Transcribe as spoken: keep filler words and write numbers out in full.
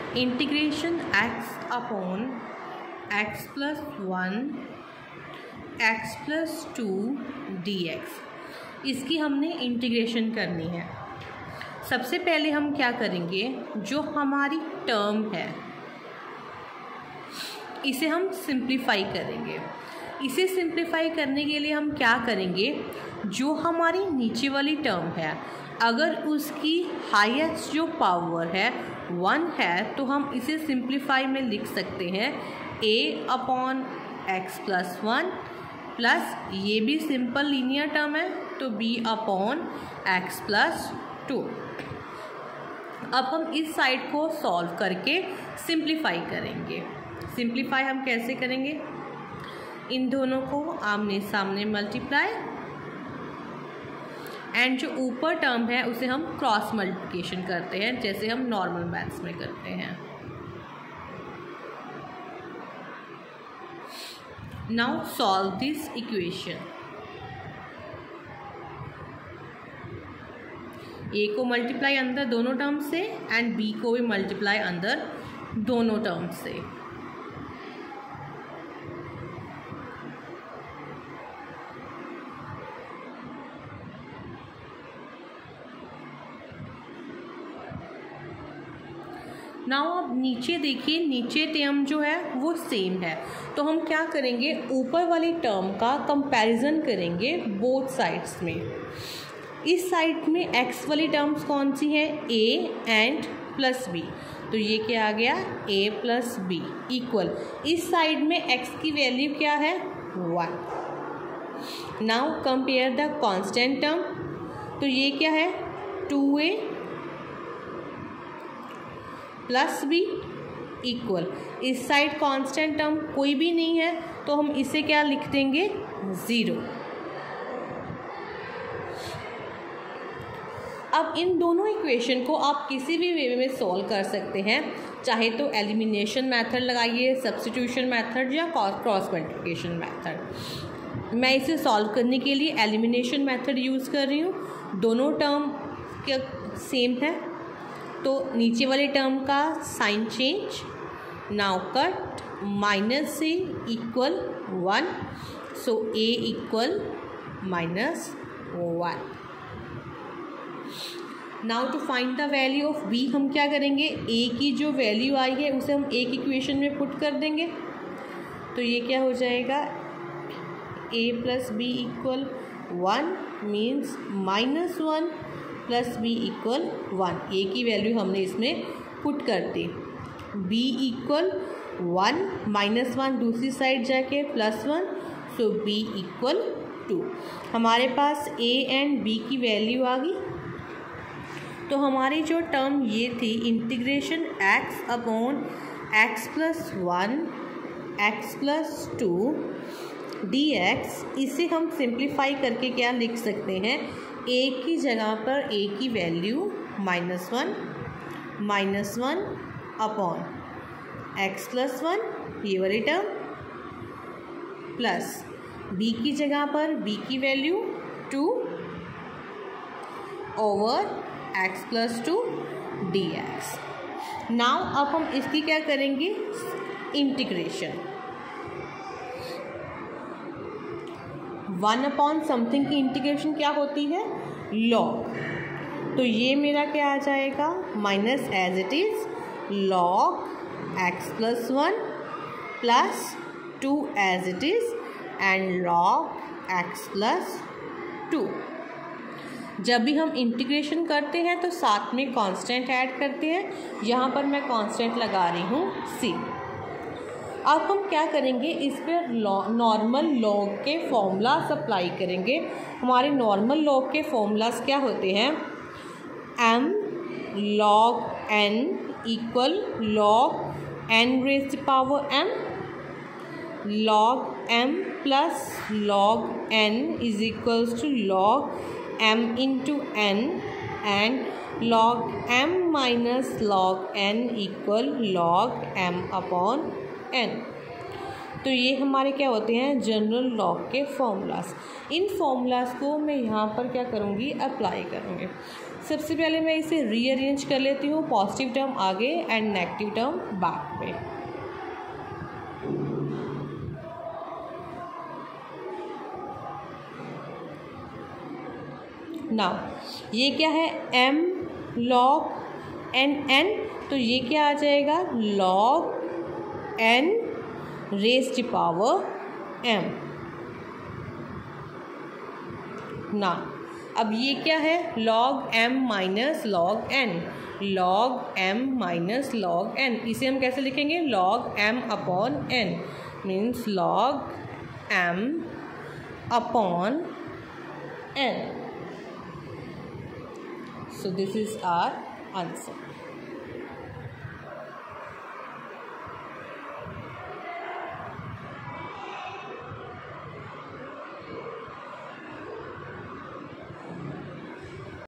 Integration x upon x plus one x plus two d x, इसकी हमने integration करनी है। सबसे पहले हम क्या करेंगे, जो हमारी टर्म है इसे हम सिंप्लीफाई करेंगे। इसे सिंप्लीफाई करने के लिए हम क्या करेंगे, जो हमारी नीचे वाली टर्म है अगर उसकी हाईएस्ट जो पावर है वन है तो हम इसे सिंप्लीफाई में लिख सकते हैं a upon x plus one plus ये भी सिंपल लीनियर टर्म है तो b upon x plus two. अब हम इस साइड को सॉल्व करके सिंप्लीफाई करेंगे। सिंप्लीफाई हम कैसे करेंगे, इन दोनों को आमने सामने मल्टीप्लाई एंड जो ऊपर टर्म है उसे हम क्रॉस मल्टीप्लिकेशन करते हैं जैसे हम नॉर्मल मैथ्स में करते हैं। Now solve this equation. A को मल्टीप्लाई अंदर दोनों टर्म से एंड बी को भी मल्टीप्लाई अंदर दोनों टर्म से। नाउ अब नीचे देखिए, नीचे टर्म जो है वो सेम है तो हम क्या करेंगे, ऊपर वाली टर्म का कंपैरिजन करेंगे बोथ साइड्स में। इस साइड में एक्स वाली टर्म्स कौन सी है, ए एंड प्लस बी, तो ये क्या आ गया ए प्लस बी इक्वल, इस साइड में एक्स की वैल्यू क्या है one. Now compare the constant term, तो ये क्या है two a plus b equal, इस साइड कांस्टेंट टर्म कोई भी नहीं है तो हम इसे क्या लिख देंगे ज़ीरो। अब इन दोनों इक्वेशन को आप किसी भी वे में सॉल्व कर सकते हैं, चाहे तो एलिमिनेशन मेथड लगाइए, सब्स्टिट्यूशन मेथड या क्रॉस मल्टीप्लिकेशन मेथड। मैं इसे सॉल्व करने के लिए एलिमिनेशन मेथड यूज़ कर रही हूँ। दोनों टर्म क्या सेम है तो नीचे वाले टर्म का sign change, now cut minus a equal one, so a equal minus one. Now to find the value of b हम क्या करेंगे, ए की जो वैल्यू आई है उसे हम एक इक्वेशन में पुट कर देंगे तो ये क्या हो जाएगा a plus b equal one means minus one plus b equal one. A की वैल्यू हमने इसमें पुट कर दी, b equal one minus one दूसरी साइड जाके plus one, so b equal two. हमारे पास ए एंड बी की वैल्यू आ गई तो हमारी जो टर्म ये थी integration x upon x plus one x plus two d x, इसे हम सिंप्लीफाई करके क्या लिख सकते हैं, ए की जगह पर ए की value minus one minus one upon x plus one ये वाली टर्म प्लस बी की जगह पर बी की value two over x plus two d x. Now अब हम इसकी क्या करेंगे इंटीग्रेशन। वन अपॉन समथिंग की इंटीग्रेशन क्या होती है लॉग, तो ये मेरा क्या आ जाएगा minus as it is log x plus one plus two as it is and log x plus two. जब भी हम इंटीग्रेशन करते हैं तो साथ में कांस्टेंट ऐड करते हैं, यहाँ पर मैं कांस्टेंट लगा रही हूँ सी। अब हम क्या करेंगे, इस पर नॉर्मल लॉग के फॉर्मूलास अप्लाई करेंगे। हमारे नॉर्मल लॉग के फॉर्मूलास क्या होते हैं, m log n equal log n raise to power m, log m plus log n is equals to log m into n and log m minus log n equal log m upon n. तो ये हमारे क्या होते हैं general log के formulas. इन formulas को मैं यहाँ पर क्या करूँगी अप्लाई करूँगी। सबसे पहले मैं इसे रीअरेंज कर लेती हूँ, पॉजिटिव टर्म आगे एंड नेगेटिव टर्म बैक पे। नाउ ये क्या है, m log n n, तो ये क्या आ जाएगा, log n raise to power m। ना अब ये क्या है, log m minus log n, log m minus log n, इसे हम कैसे लिखेंगे, log m upon n means log m upon n। So this is our answer.